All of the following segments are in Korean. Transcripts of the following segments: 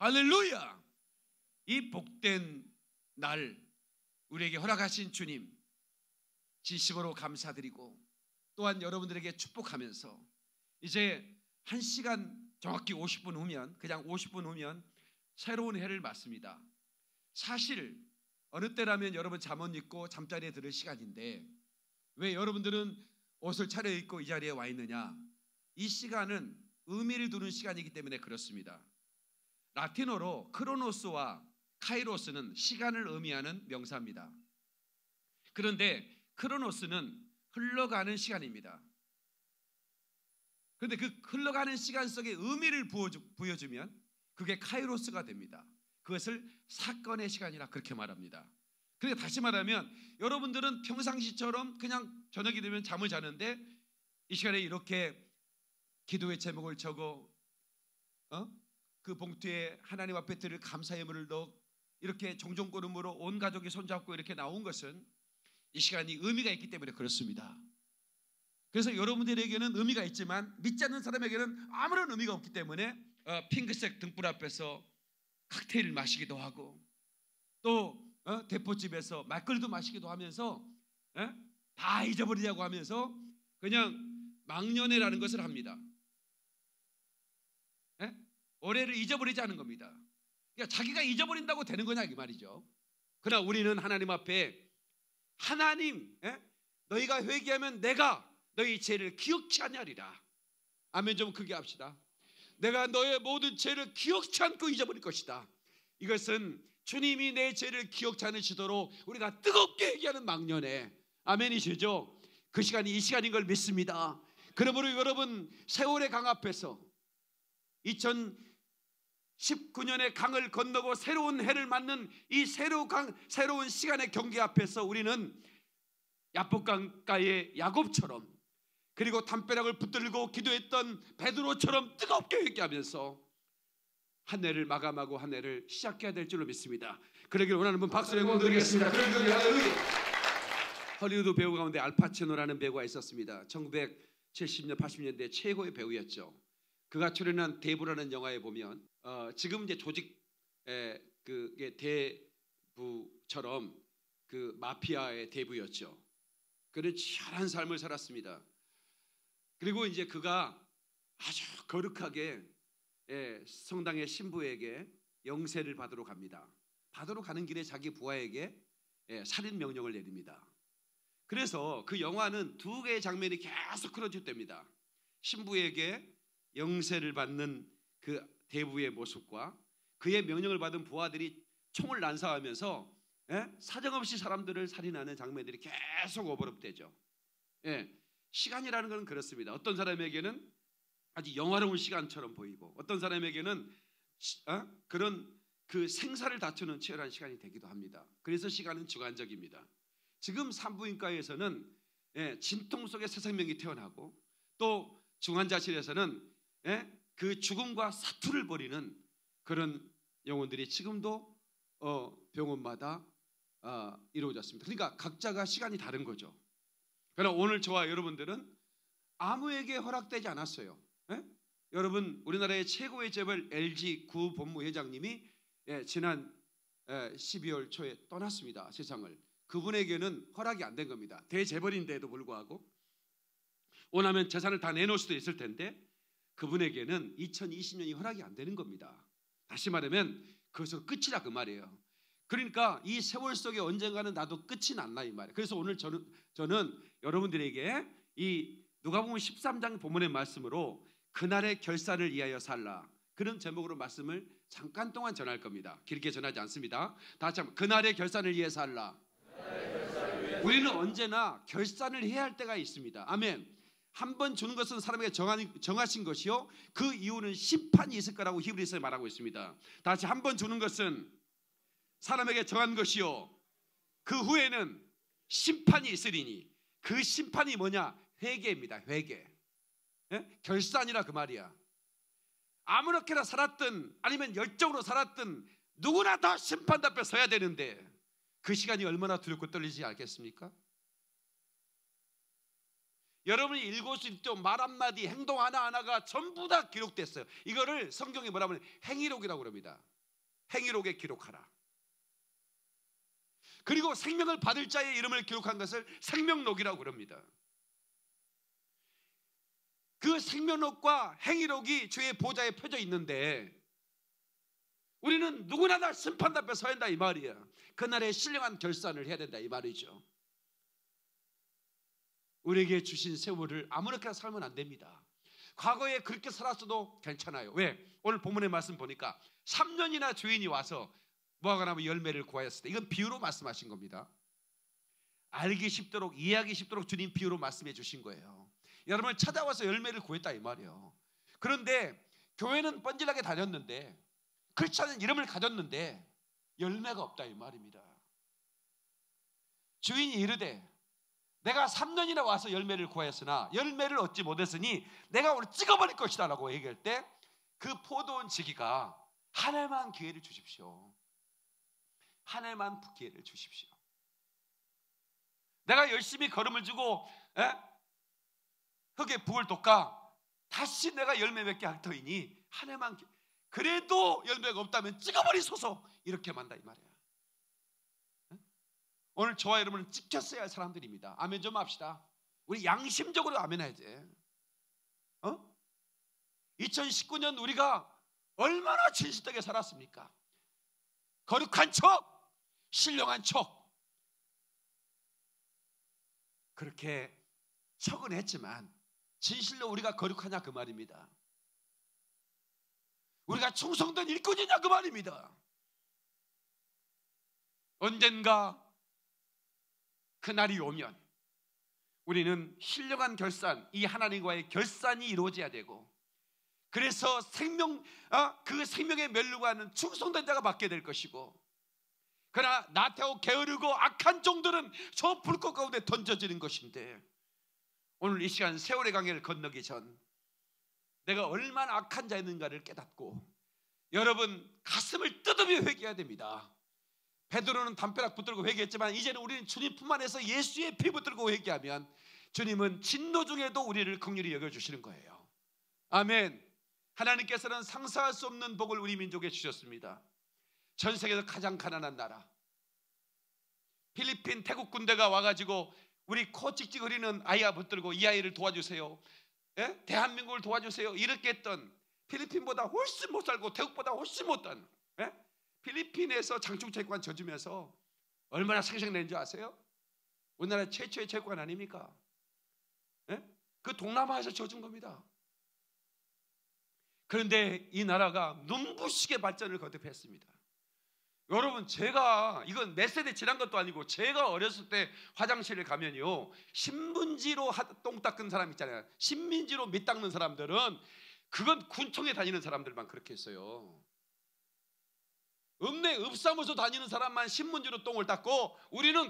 할렐루야! 이 복된 날 우리에게 허락하신 주님 진심으로 감사드리고 또한 여러분들에게 축복하면서 이제 1시간 정확히 50분 후면, 그냥 50분 후면 새로운 해를 맞습니다. 사실 어느 때라면 여러분 잠옷 입고 잠자리에 들을 시간인데 왜 여러분들은 옷을 차려입고 이 자리에 와 있느냐? 이 시간은 의미를 두는 시간이기 때문에 그렇습니다. 라틴어로 크로노스와 카이로스는 시간을 의미하는 명사입니다. 그런데 크로노스는 흘러가는 시간입니다. 그런데 그 흘러가는 시간 속에 의미를 부여주면 그게 카이로스가 됩니다. 그것을 사건의 시간이라 그렇게 말합니다. 그러니까 다시 말하면 여러분들은 평상시처럼 그냥 저녁이 되면 잠을 자는데 이 시간에 이렇게 기도의 제목을 적어 그 봉투에 하나님 앞에 드릴 감사의 예물을 넣어 이렇게 종종걸음으로 온 가족이 손잡고 이렇게 나온 것은 이 시간이 의미가 있기 때문에 그렇습니다. 그래서 여러분들에게는 의미가 있지만 믿지 않는 사람에게는 아무런 의미가 없기 때문에 핑크색 등불 앞에서 칵테일을 마시기도 하고 또 대포집에서 막걸리도 마시기도 하면서 다 잊어버리자고 하면서 그냥 망년회라는 것을 합니다. 올해를 잊어버리자는 겁니다. 그러니까 자기가 잊어버린다고 되는 거냐 이 말이죠. 그러나 우리는 하나님 앞에 하나님 너희가 회개하면 내가 너희 죄를 기억치 아니하리라. 아멘. 좀 크게 합시다. 내가 너의 모든 죄를 기억치 않고 잊어버릴 것이다. 이것은 주님이 내 죄를 기억치 않으시도록 우리가 뜨겁게 얘기하는 망년에 아멘이시죠? 그 시간이 이 시간인 걸 믿습니다. 그러므로 여러분 세월의 강 앞에서 2019년의 강을 건너고 새로운 해를 맞는 이 새로운 시간의 경계 앞에서 우리는 야복강가의 야곱처럼 그리고 담벼락을 붙들고 기도했던 베드로처럼 뜨겁게 회개하면서 한 해를 마감하고 한 해를 시작해야 될 줄로 믿습니다. 그러기를 원하는 분 박수를 영광 드리겠습니다. 헐리우드 배우 가운데 알파치노라는 배우가 있었습니다. 1970년 80년대 최고의 배우였죠. 그가 출연한 대부라는 영화에 보면 지금 이제 조직 그게 대부처럼 그 마피아의 대부였죠. 그는 치열한 삶을 살았습니다. 그리고 이제 그가 아주 거룩하게 성당의 신부에게 영세를 받으러 갑니다. 받으러 가는 길에 자기 부하에게 살인 명령을 내립니다. 그래서 그 영화는 두 개의 장면이 계속 흐려집니다. 신부에게 영세를 받는 그 대부의 모습과 그의 명령을 받은 부하들이 총을 난사하면서 사정없이 사람들을 살인하는 장면들이 계속 오버랩되죠. 시간이라는 것은 그렇습니다. 어떤 사람에게는 아주 영화로운 시간처럼 보이고 어떤 사람에게는 그런 그 생사를 다투는 치열한 시간이 되기도 합니다. 그래서 시간은 주관적입니다. 지금 산부인과에서는 진통 속에 새 생명이 태어나고 또 중환자실에서는 그 죽음과 사투를 벌이는 그런 영혼들이 지금도 병원마다 이루어졌습니다. 그러니까 각자가 시간이 다른 거죠. 그러나 오늘 저와 여러분들은 아무에게 허락되지 않았어요. 여러분 우리나라의 최고의 재벌 LG 구본부회장님이 지난 12월 초에 떠났습니다. 세상을. 그분에게는 허락이 안 된 겁니다. 대재벌인데도 불구하고 원하면 재산을 다 내놓을 수도 있을 텐데 그분에게는 2020년이 허락이 안 되는 겁니다. 다시 말하면 그것은 끝이라 그 말이에요. 그러니까 이 세월 속에 언젠가는 나도 끝이 났나 이 말이에요. 그래서 오늘 저는 여러분들에게 이 누가복음 13장 본문의 말씀으로 그날의 결산을 위하여 살라 그런 제목으로 말씀을 잠깐 동안 전할 겁니다. 길게 전하지 않습니다. 다시 한번 그날의 결산을 위해 살라. 우리는 언제나 결산을 해야 할 때가 있습니다. 아멘. 한 번 주는 것은 사람에게 정하신 것이요 그 이유는 심판이 있을 거라고 히브리서에 말하고 있습니다. 다시 한 번 주는 것은 사람에게 정한 것이요 그 후에는 심판이 있으리니 그 심판이 뭐냐? 회개입니다. 회개. 결산이라 그 말이야. 아무렇게나 살았든 아니면 열정으로 살았든 누구나 다 심판 앞에 서야 되는데 그 시간이 얼마나 두렵고 떨리지 않겠습니까? 여러분이 읽을 수 있죠. 말 한마디 행동 하나하나가 전부 다 기록됐어요. 이거를 성경에 뭐라 하면 행위록이라고 그럽니다. 행위록에 기록하라. 그리고 생명을 받을 자의 이름을 기록한 것을 생명록이라고 그럽니다. 그 생명록과 행위록이 주의 보좌에 펴져 있는데 우리는 누구나 다 심판 앞에 서야 한다 이 말이야. 그날에 신령한 결산을 해야 된다 이 말이죠. 우리에게 주신 세월을 아무렇게나 살면 안 됩니다. 과거에 그렇게 살았어도 괜찮아요. 왜? 오늘 본문의 말씀 보니까 3년이나 주인이 와서 무화과 나무 열매를 구하였을 때, 이건 비유로 말씀하신 겁니다. 알기 쉽도록, 이해하기 쉽도록 주님 비유로 말씀해 주신 거예요. 여러분을 찾아와서 열매를 구했다 이 말이에요. 그런데 교회는 뻔질나게 다녔는데, 크리스찬은 이름을 가졌는데 열매가 없다 이 말입니다. 주인이 이르되 내가 3년이나 와서 열매를 구하였으나 열매를 얻지 못했으니 내가 오늘 찍어버릴 것이다 라고 얘기할 때, 그 포도원 지기가 한 해만 기회를 주십시오. 한 해만 기회를 주십시오. 내가 열심히 걸음을 주고 흙에 북을 돋가 다시 내가 열매 맺게 할 터이니 한 해만 그래도 열매가 없다면 찍어버리소서, 이렇게 만다 이 말이야. 오늘 저와 여러분은 찍혔어야 할 사람들입니다. 아멘 좀 합시다. 우리 양심적으로 아멘 해야지. 2019년 우리가 얼마나 진실되게 살았습니까? 거룩한 척, 신령한 척, 그렇게 척은 했지만 진실로 우리가 거룩하냐 그 말입니다. 우리가 충성된 일꾼이냐 그 말입니다. 언젠가 그날이 오면 우리는 신령한 결산, 이 하나님과의 결산이 이루어져야 되고, 그래서 그 생명의 멸류관은 충성된 자가 받게 될 것이고, 그러나 나태하고 게으르고 악한 종들은 저 불꽃 가운데 던져지는 것인데, 오늘 이 시간 세월의 강을 건너기 전 내가 얼마나 악한 자였는가를 깨닫고 여러분 가슴을 뜯으며 회개해야 됩니다. 베드로는 담벼락 붙들고 회개했지만 이제는 우리는 주님 품 안에서 예수의 피 붙들고 회개하면 주님은 진노 중에도 우리를 긍휼히 여겨주시는 거예요. 아멘. 하나님께서는 상상할 수 없는 복을 우리 민족에 주셨습니다. 전 세계에서 가장 가난한 나라 필리핀 태국 군대가 와가지고 우리 코 찍찍 흐리는 아이가 붙들고 이 아이를 도와주세요, 대한민국을 도와주세요 이렇게 했던, 필리핀보다 훨씬 못 살고 태국보다 훨씬 못한 필리핀에서 장충체육관 져주면서 얼마나 생생낸 줄 아세요? 우리나라 최초의 체육관 아닙니까? 그 동남아에서 져준 겁니다. 그런데 이 나라가 눈부시게 발전을 거듭했습니다. 여러분, 제가 이건 몇 세대 지난 것도 아니고 제가 어렸을 때 화장실에 가면요, 신문지로 똥 닦은 사람 있잖아요. 신민지로 밑 닦는 사람들은 그건 군청에 다니는 사람들만 그렇게 했어요. 읍사무소 다니는 사람만 신문지로 똥을 닦고, 우리는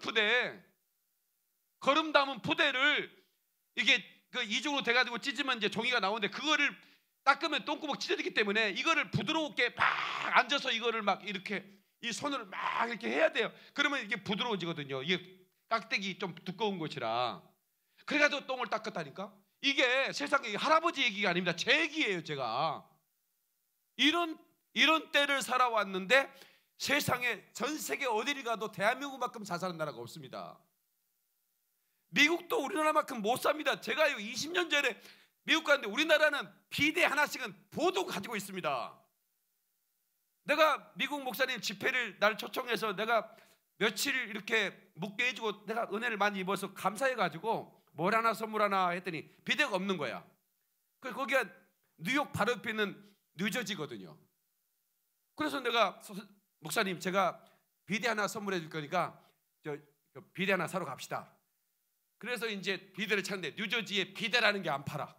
걸음 담은 푸대를 이게 이중으로 돼가지고 찢으면 이제 종이가 나오는데, 그거를 닦으면 똥구멍 찢어지기 때문에 이거를 부드럽게 막 앉아서 이거를 막 이렇게 이 손으로 막 이렇게 해야 돼요. 그러면 이게 부드러워지거든요. 이게 깍대기 좀 두꺼운 것이라. 그래가지고 똥을 닦았다니까. 이게 세상에 할아버지 얘기가 아닙니다. 제 얘기예요. 제가 이런 때를 살아왔는데 세상에 전 세계 어디를 가도 대한민국만큼 잘 사는 나라가 없습니다. 미국도 우리나라만큼 못 삽니다. 제가 20년 전에 미국 갔는데 우리나라는 비대 하나씩은 보도 가지고 있습니다. 내가 미국 목사님 집회를 날 초청해서 내가 며칠 이렇게 묵게 해주고 내가 은혜를 많이 입어서 감사해가지고 뭘 하나 선물 하나 했더니 비대가 없는 거야. 그래서 거기가 뉴욕 바로 옆에 있는 뉴저지거든요. 그래서 내가 목사님 제가 비대 하나 선물해 줄 거니까 비대 하나 사러 갑시다. 그래서 이제 비대를 찾는데 뉴저지에 비대라는 게 안 팔아.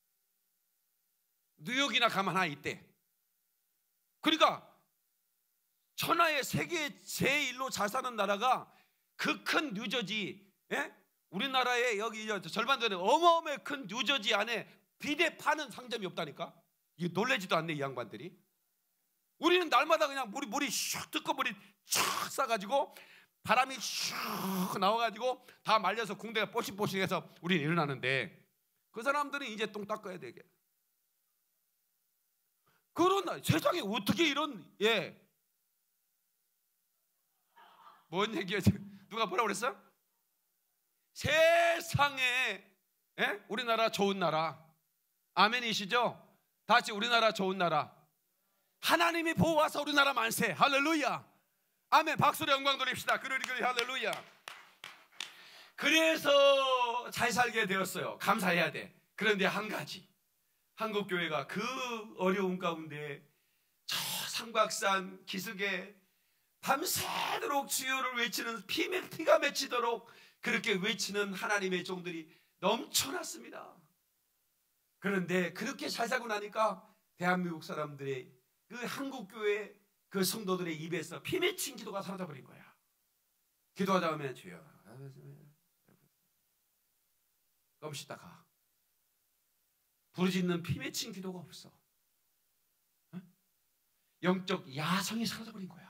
뉴욕이나 가면 하나 있대. 그러니까 천하의 세계 제1로 잘 사는 나라가 그 큰 뉴저지, 우리나라의 여기 절반 전에 어마어마하게 큰 뉴저지 안에 비대 파는 상점이 없다니까. 이게 놀래지도 않네 이 양반들이. 우리는 날마다 그냥 머리 슉 뜯고 머리 촥 싸가지고 바람이 슉 나와가지고 다 말려서 궁대가 뽀식뽀식해서 우리는 일어나는데, 그 사람들은 이제 똥 닦아야 되게. 그런 세상에 어떻게 이런 뭔 얘기야? 누가 뭐라고 그랬어? 세상에 우리나라 좋은 나라. 아멘이시죠? 다시 우리나라 좋은 나라. 하나님이 보호하사 우리나라 만세. 할렐루야. 아멘. 박수로 영광 돌립시다. 그러리 할렐루야. 그래서 잘 살게 되었어요. 감사해야 돼. 그런데 한 가지, 한국교회가 그 어려움 가운데 저 삼각산 기슭에 밤새도록 주여를 외치는 피가 맺히도록 그렇게 외치는 하나님의 종들이 넘쳐났습니다. 그런데 그렇게 잘 살고 나니까 대한민국 사람들의 그 한국교회 그 성도들의 입에서 피 맺힌 기도가 사라져버린 거야. 기도하다 보면 주여 껌시다가 부르짖는 피 맺힌 기도가 없어. 영적 야성이 사라져버린 거야.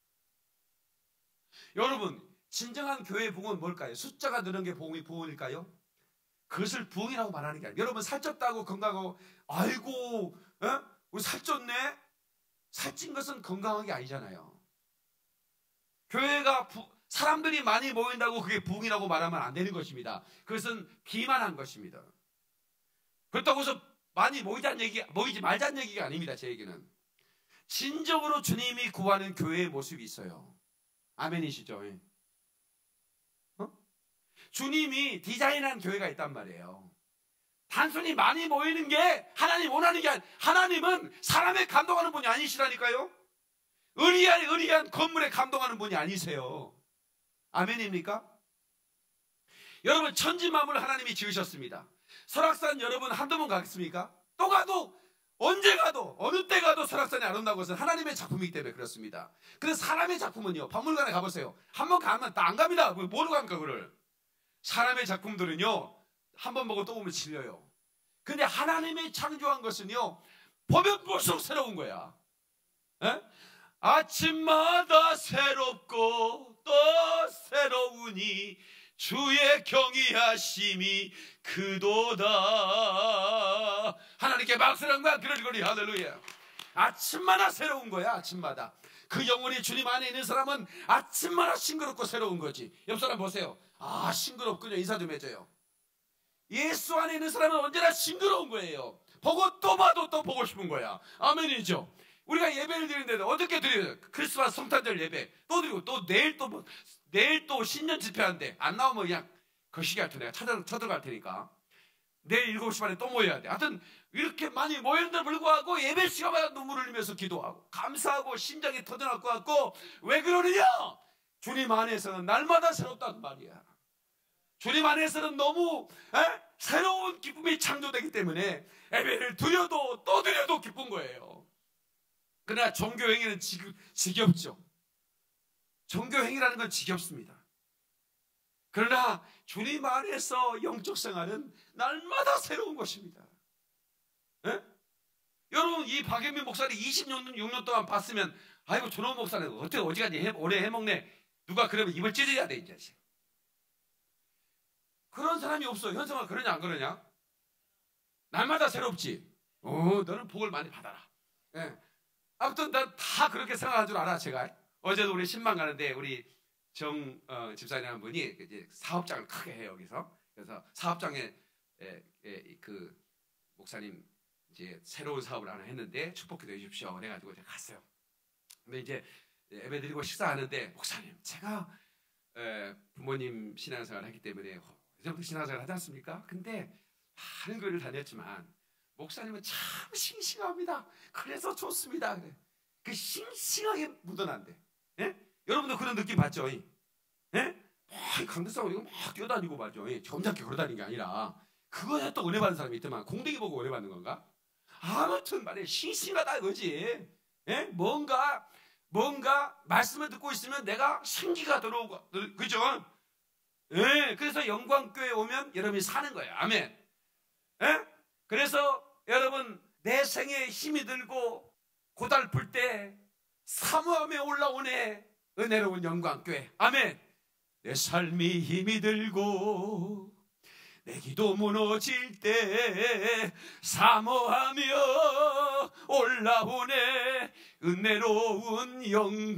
여러분, 진정한 교회의 부흥은 뭘까요? 숫자가 느는 게 부흥일까요? 그것을 부흥이라고 말하는 게 아니에요. 여러분 살쪘다고 건강하고 아이고 우리 살쪘네? 살찐 것은 건강한 게 아니잖아요. 교회가 사람들이 많이 모인다고 그게 부흥이라고 말하면 안 되는 것입니다. 그것은 기만한 것입니다. 그렇다고 해서 많이 모이지 말자는 얘기가 아닙니다. 제 얘기는 진정으로 주님이 구하는 교회의 모습이 있어요. 아멘이시죠? 주님이 디자인한 교회가 있단 말이에요. 단순히 많이 모이는 게 하나님 원하는 게 아니라 하나님은 사람에 감동하는 분이 아니시라니까요. 의리한 건물에 감동하는 분이 아니세요. 아멘입니까? 여러분 천지만물을 하나님이 지으셨습니다. 설악산 여러분 한두 번 가겠습니까? 또 가도 언제 가도 어느 때 가도 설악산이 아름다운 것은 하나님의 작품이기 때문에 그렇습니다. 그래서 사람의 작품은요, 박물관에 가보세요. 한번 가면 안 갑니다. 뭐로 갑니까 그거를? 사람의 작품들은요 한 번 보고 또 보면 질려요. 근데 하나님이 창조한 것은요 보면 볼수록 새로운 거야. 아침마다 새롭고 또 새로우니 주의 경외하심이 크도다. 하나님께 박수랑과 그러리 할렐루야. 아침마다 새로운 거야. 아침마다 그 영혼이 주님 안에 있는 사람은 아침마다 싱그럽고 새로운 거지. 옆 사람 보세요. 아 싱그럽군요. 인사 좀 해줘요. 예수 안에 있는 사람은 언제나 싱그러운 거예요. 보고 또 봐도 또 보고 싶은 거야. 아멘이죠. 우리가 예배를 드리는데 어떻게 드려요? 크리스마스 성탄절 예배 또 드리고 또 내일 또 신년 집회하는데 안 나오면 그냥 거시기 할 테니까 쳐들어갈 테니까 내일 7시 반에 또 모여야 돼. 하여튼 이렇게 많이 모였는데 불구하고 예배 시간마다 눈물을 흘리면서 기도하고 감사하고 심장이 터져날 것 같고 왜 그러느냐? 주님 안에서는 날마다 새롭다는 말이야. 주님 안에서는 너무 새로운 기쁨이 창조되기 때문에 예배를 드려도 또 드려도 기쁜 거예요. 그러나 종교행위는 지겹죠. 종교행위라는 건 지겹습니다. 그러나 주님 안에서 영적 생활은 날마다 새로운 것입니다. 여러분 이 박영민 목사를 26년 동안 봤으면 아이고 저놈 목사는 어떻게 어지간히 오래 해먹네. 누가 그러면 입을 찢어야 돼 이제. 그런 사람이 없어. 현성아 그러냐 안 그러냐? 날마다 새롭지. 너는 복을 많이 받아라. 아무튼 난 다 그렇게 생각할 줄 알아. 제가 어제도 우리 신방 가는데 우리 정 집사님이라는 분이 이제 사업장을 크게 해요 여기서. 그래서 사업장에 그 목사님 이제 새로운 사업을 하나 했는데 축복기도 해주십시오. 그래가지고 제가 갔어요. 근데 이제 예배 드리고 식사하는데 목사님 제가 부모님 신앙생활을 했기 때문에 이제부터 신앙생활을 하지 않습니까? 근데 많은 교회를 다녔지만 목사님은 참 싱싱합니다. 그래서 좋습니다. 그래. 그 싱싱하게 묻어난대. 여러분도 그런 느낌 받죠? 강대상으로 이거 막 뛰어다니고 말죠. 점잖게 걸어다니는 게 아니라 그거에 또 은혜 받는 사람이 있더만 공대기 보고 은혜 받는 건가? 아무튼 말이야 싱싱하다 이거지. 뭔가 말씀을 듣고 있으면 내가 생기가 들어오고 그죠? 그래서 영광교회 오면 여러분이 사는 거예요. 아멘. 그래서 여러분 내 생에 힘이 들고 고달플 때 사모함에 올라오네 은혜로운 영광교회. 아멘. 내 삶이 힘이 들고 내 기도 무너질 때 사모하며 올라오네 은혜로운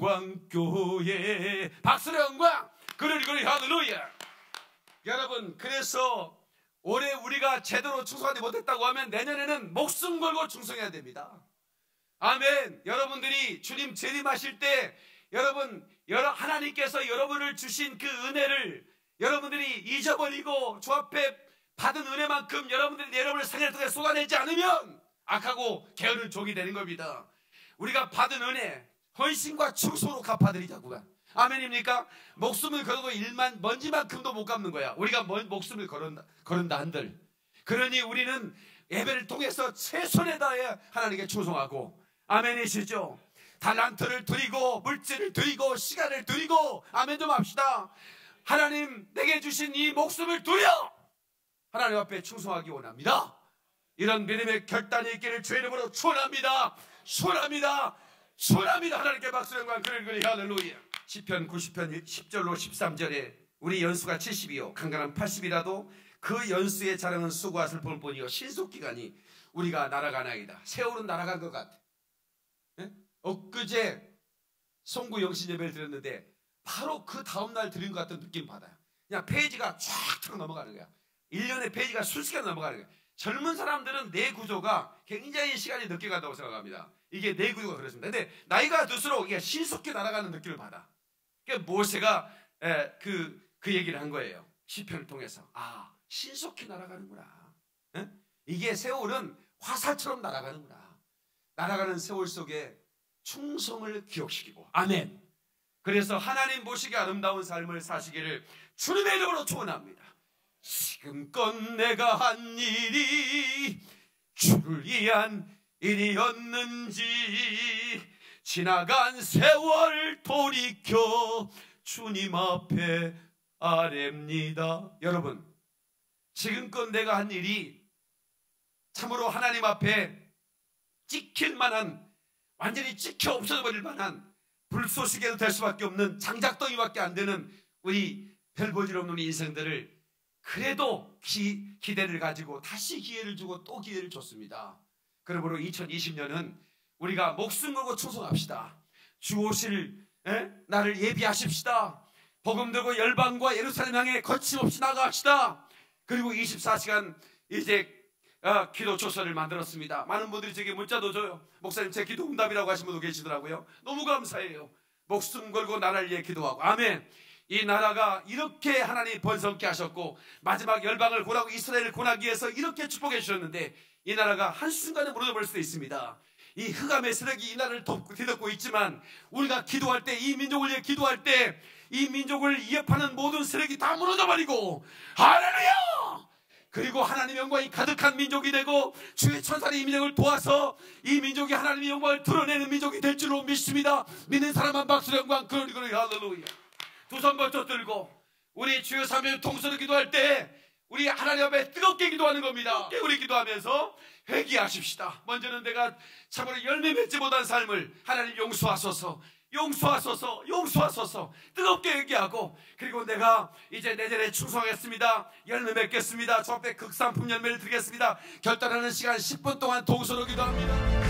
영광교회. 박수의 영광. 그러니 할렐루야. 여러분, 그래서 올해 우리가 제대로 충성하지 못했다고 하면 내년에는 목숨 걸고 충성해야 됩니다. 아멘. 여러분들이 주님 재림하실 때 여러분, 하나님께서 여러분을 주신 그 은혜를 여러분들이 잊어버리고 주 앞에 받은 은혜만큼 여러분들이 여러분을 생애를 통해 쏟아내지 않으면 악하고 게으른 종이 되는 겁니다. 우리가 받은 은혜 헌신과 충성으로 갚아드리자고요. 아멘입니까? 목숨을 걸어도 먼지만큼도 못 갚는 거야. 우리가 목숨을 걸은다 한들. 그러니 우리는 예배를 통해서 최선을 다해 하나님께 충성하고, 아멘이시죠? 달란트를 드리고 물질을 드리고 시간을 드리고, 아멘 좀 합시다. 하나님 내게 주신 이 목숨을 드려 하나님 앞에 충성하기 원합니다. 이런 믿음의 결단이 있기를 주의 이름으로 축원합니다. 축원합니다. 축원합니다. 하나님께 박수 영광. 그러니 할렐루야. 시편 90편 10절로 13절에 우리 연수가 70이요 강간한 80이라도 그 연수의 자랑은 수고와 슬픔을 뿐이요 신속기간이 우리가 날아가나이다. 세월은 날아간 것 같아. 예? 엊그제 송구 영신 예배를 드렸는데 바로 그 다음날 드린 것 같은 느낌 받아요. 그냥 페이지가 쫙 넘어가는 거야. 1년의 페이지가 순식간에 넘어가는 거야. 젊은 사람들은 내 구조가 굉장히 시간이 늦게 간다고 생각합니다. 이게 내 구조가 그렇습니다. 근데 나이가 들수록 이게 신속히 날아가는 느낌을 받아. 그러니까 모세가 그 얘기를 한 거예요. 시편을 통해서. 아, 신속히 날아가는구나. 에? 이게 세월은 화살처럼 날아가는구나. 날아가는 세월 속에 충성을 기억시키고. 아멘. 그래서 하나님 보시기에 아름다운 삶을 사시기를 주님의 이름으로 축원합니다. 지금껏 내가 한 일이 주를 위한 일이었는지 지나간 세월 돌이켜 주님 앞에 아뢰입니다. 여러분, 지금껏 내가 한 일이 참으로 하나님 앞에 찍힐 만한, 완전히 찍혀 없어져 버릴 만한 불쏘시개도 될 수밖에 없는 장작덩이밖에 안 되는 우리 별볼일 없는 인생들을 그래도 기대를 가지고 다시 기회를 주고 또 기회를 줬습니다. 그러므로 2020년은 우리가 목숨 걸고 충성합시다. 주 오실 나를 예비하십시다. 복음 들고 열방과 예루살렘 향해 거침없이 나가합시다. 그리고 24시간 이제 기도 조서를 만들었습니다. 많은 분들이 제게 문자도 줘요. 목사님 제 기도 응답이라고 하신 분도 계시더라고요. 너무 감사해요. 목숨 걸고 나라를 위해 기도하고. 아멘. 이 나라가 이렇게 하나님 번성케 하셨고 마지막 열방을 권하고 이스라엘을 권하기 위해서 이렇게 축복해 주셨는데 이 나라가 한순간에 무너져버릴 수도 있습니다. 이 흑암의 세력이 이 나라를 뒤덮고 있지만 우리가 기도할 때, 이 민족을 위해 기도할 때 이 민족을 위협하는 모든 세력이 다 무너져버리고, 할렐루야! 그리고 하나님의 영광이 가득한 민족이 되고 주의 천사들이 이 민족을 도와서 이 민족이 하나님의 영광을 드러내는 민족이 될 줄로 믿습니다. 믿는 사람만 박수로 영광. 그러니 할렐루야. 두 손 벌쩍 들고 우리 주여 사명 통솔을 기도할 때 우리 하나님 앞에 뜨겁게 기도하는 겁니다. 우리 기도하면서 회개하십시다. 먼저는 내가 참으로 열매 맺지 못한 삶을 하나님 용서하소서, 용서하소서, 용서하소서 뜨겁게 얘기하고, 그리고 내가 이제 내년에 충성하겠습니다. 열매 맺겠습니다. 저 앞에 극상품 열매를 드리겠습니다. 결단하는 시간 10분 동안 동서로 기도합니다.